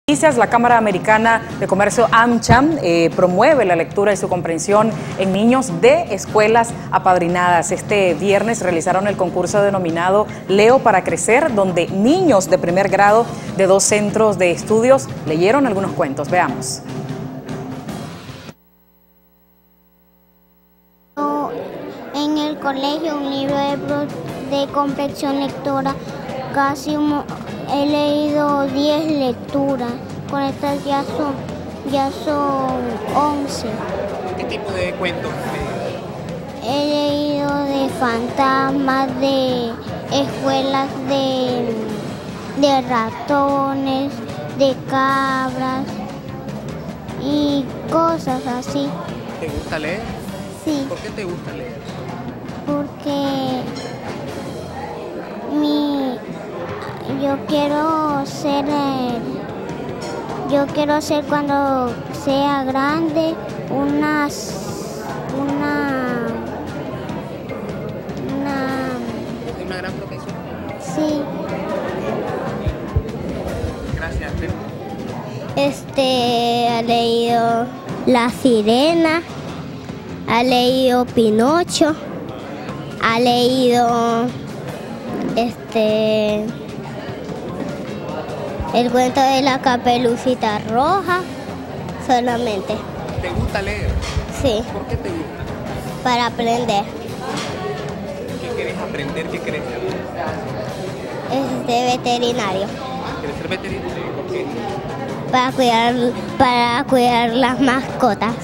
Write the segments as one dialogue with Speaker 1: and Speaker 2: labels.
Speaker 1: La Cámara Americana de Comercio AmCham promueve la lectura y su comprensión en niños de escuelas apadrinadas. Este viernes realizaron el concurso denominado Leo para Crecer, donde niños de primer grado de 2 centros de estudios leyeron algunos cuentos. Veamos.
Speaker 2: En el colegio un libro de comprensión lectora, he leído 10 lecturas, con estas ya son 11.
Speaker 3: ¿Qué tipo de cuentos?
Speaker 2: He leído de fantasmas, de escuelas de ratones, de cabras y cosas así.
Speaker 3: ¿Te gusta leer?
Speaker 2: Sí.
Speaker 3: ¿Por qué te gusta leer?
Speaker 2: Porque yo quiero ser cuando sea grande una
Speaker 3: gran profesión.
Speaker 2: Sí.
Speaker 3: Gracias.
Speaker 2: Ha leído La Sirena, ha leído Pinocho, ha leído el cuento de la Caperucita Roja, solamente.
Speaker 3: ¿Te gusta leer?
Speaker 2: Sí.
Speaker 3: ¿Por qué te gusta?
Speaker 2: Para aprender.
Speaker 3: ¿Qué quieres aprender? ¿Qué quieres ser?
Speaker 2: Veterinario.
Speaker 3: ¿Quieres ser veterinario? ¿Por qué?
Speaker 2: Para cuidar las mascotas.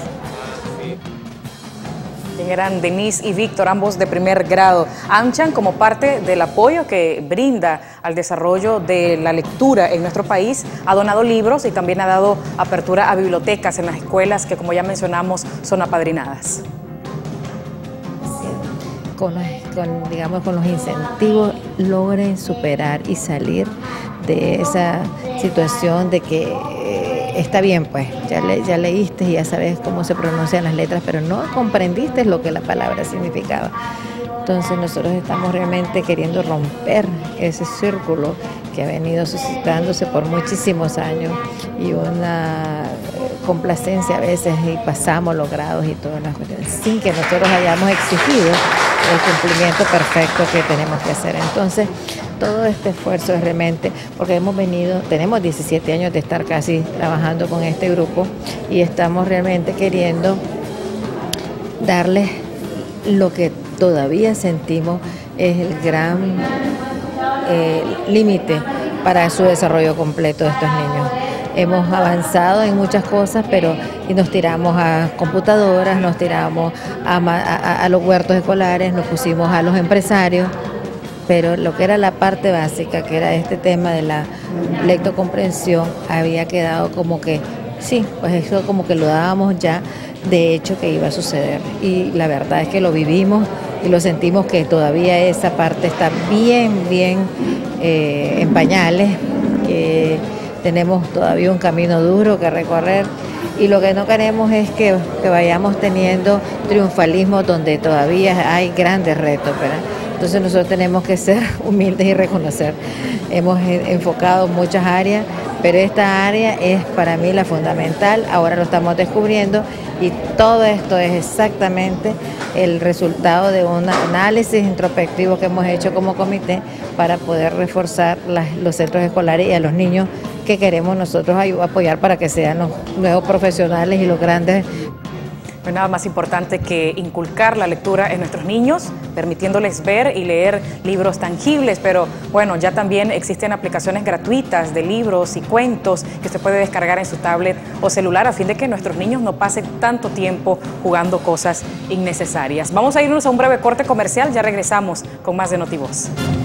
Speaker 1: Eran Denise y Víctor, ambos de primer grado. AmCham, como parte del apoyo que brinda al desarrollo de la lectura en nuestro país, ha donado libros y también ha dado apertura a bibliotecas en las escuelas que, como ya mencionamos, son apadrinadas.
Speaker 4: Con los incentivos logren superar y salir de esa situación de que está bien, pues ya leíste y ya sabes cómo se pronuncian las letras, pero no comprendiste lo que la palabra significaba. Entonces nosotros estamos realmente queriendo romper ese círculo que ha venido suscitándose por muchísimos años y una complacencia a veces, y pasamos los grados y todas las cuestiones sin que nosotros hayamos exigido el cumplimiento perfecto que tenemos que hacer. Entonces todo este esfuerzo es realmente porque tenemos 17 años de estar casi trabajando con este grupo y estamos realmente queriendo darles lo que todavía sentimos es el gran límite para su desarrollo completo de estos niños. Hemos avanzado en muchas cosas, y nos tiramos a computadoras, nos tiramos a los huertos escolares, nos pusimos a los empresarios, pero lo que era la parte básica, que era este tema de la lectocomprensión, había quedado como que, sí, pues eso como que lo dábamos ya de hecho que iba a suceder. Y la verdad es que lo vivimos y lo sentimos que todavía esa parte está bien en pañales, que tenemos todavía un camino duro que recorrer y lo que no queremos es que vayamos teniendo triunfalismo donde todavía hay grandes retos, ¿verdad? Entonces nosotros tenemos que ser humildes y reconocer. Hemos enfocado muchas áreas, pero esta área es para mí la fundamental, ahora lo estamos descubriendo y todo esto es exactamente el resultado de un análisis introspectivo que hemos hecho como comité para poder reforzar los centros escolares y a los niños que queremos nosotros apoyar para que sean los nuevos profesionales y los grandes.
Speaker 1: No hay nada más importante que inculcar la lectura en nuestros niños, permitiéndoles ver y leer libros tangibles, pero bueno, ya también existen aplicaciones gratuitas de libros y cuentos que se puede descargar en su tablet o celular a fin de que nuestros niños no pasen tanto tiempo jugando cosas innecesarias. Vamos a irnos a un breve corte comercial, ya regresamos con más de NotiVoz.